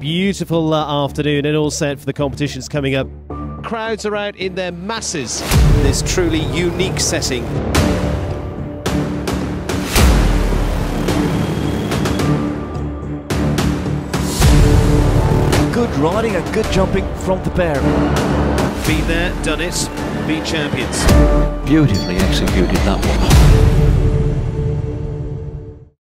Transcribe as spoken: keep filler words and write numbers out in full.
beautiful uh, afternoon and all set for the competitions coming up. Crowds are out in their masses in this truly unique setting. Good riding and good jumping from the pair. Been there, done it, be champions. Beautifully executed that one.